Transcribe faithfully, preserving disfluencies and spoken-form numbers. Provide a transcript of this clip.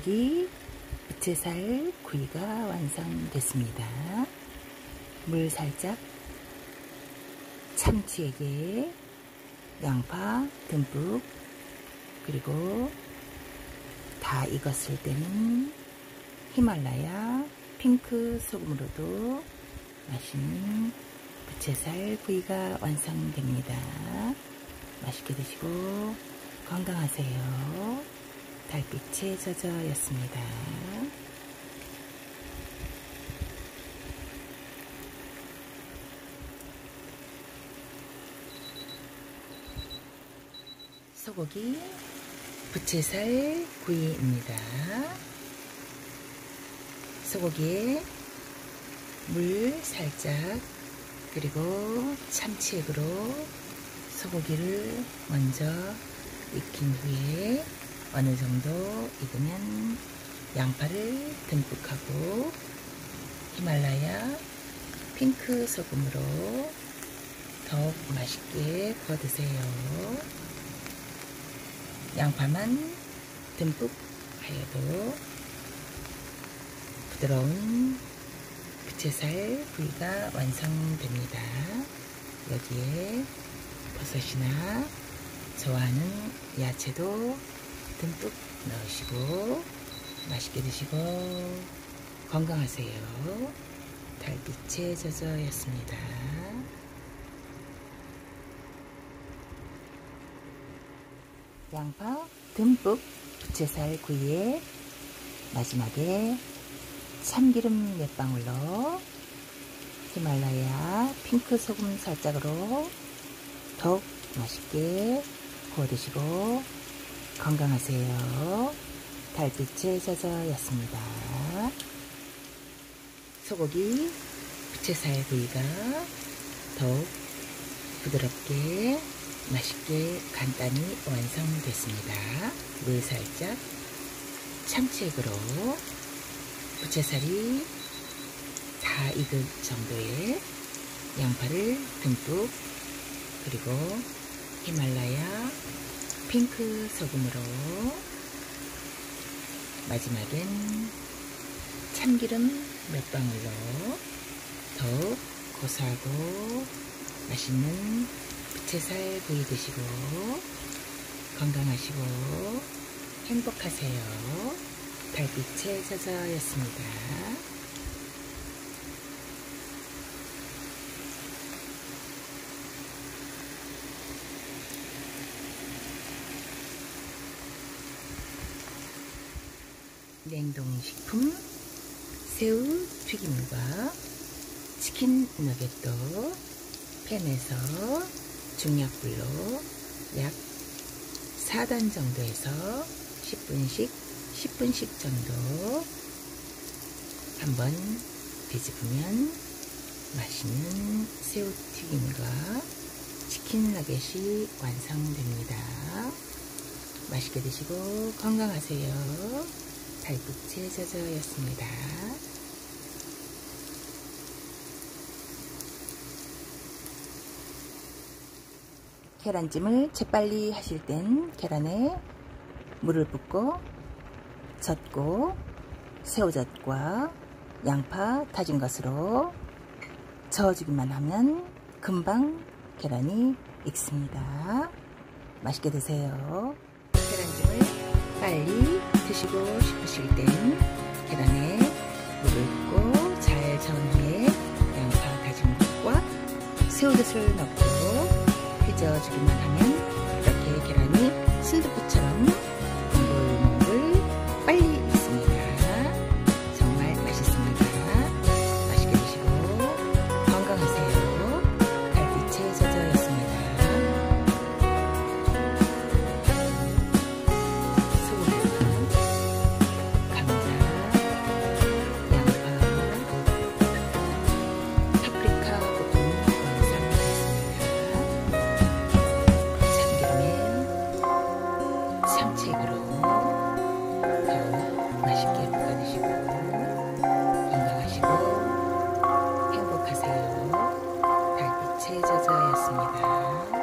소고기 부채살 구이가 완성됐습니다. 물 살짝, 참치에게, 양파 듬뿍, 그리고 다 익었을 때는 히말라야 핑크 소금으로도 맛있는 부채살 구이가 완성됩니다. 맛있게 드시고 건강하세요. 달빛에 젖어였습니다. 소고기 부채살 구이입니다. 소고기에 물 살짝, 그리고 참치액으로 소고기를 먼저 익힌 후에 어느 정도 익으면 양파를 듬뿍 하고 히말라야 핑크 소금으로 더욱 맛있게 구워 드세요. 양파만 듬뿍 하여도 부드러운 부채살 구이가 완성됩니다. 여기에 버섯이나 좋아하는 야채도 듬뿍 넣으시고 맛있게 드시고 건강하세요. 달빛에 젖어였습니다. 양파 듬뿍 부채살 구이에 마지막에 참기름 몇 방울로 히말라야 핑크 소금 살짝으로 더욱 맛있게 구워 드시고 건강하세요. 달빛에 젖어였습니다. 소고기 부채살 구이가 더욱 부드럽게 맛있게 간단히 완성됐습니다. 물 살짝, 참치액으로 부채살이 다 익을 정도의 양파를 듬뿍, 그리고 히말라야 핑크 소금으로 마지막엔 참기름 몇 방울로 더욱 고소하고 맛있는 부채살 구이 드시고 건강하시고 행복하세요. 달빛에 젖어였습니다. 냉동식품 새우 튀김과 치킨 너겟도 팬에서 중약불로 약 사 단 정도에서 십 분씩 십 분씩 정도 한번 뒤집으면 맛있는 새우튀김과 치킨 너겟이 완성됩니다. 맛있게 드시고 건강하세요. 달빛에 젖어였습니다. 계란찜을 재빨리 하실 땐 계란에 물을 붓고 젓고 새우젓과 양파 다진 것으로 저어주기만 하면 금방 계란이 익습니다. 맛있게 드세요. 계란찜을 빨리 드시고 싶으실 땐 계란에 물을 붓고 잘 저은 후에 양파 다진 것과 새우젓을 넣고 휘저어주기만 하면 이렇게 계란이 순두부처럼 몽글몽글 빨리 익습니다. 정말 맛있습니다. 맛있게 드시고 건강하세요. 달빛에 젖어있습니다. 소금과 감자, 양파, 파프리카 볶음 완성됐습니다. 참치액으로 더욱 맛있게 볶아 드시고 건강하시고 행복하세요. 달빛에 젖어였습니다.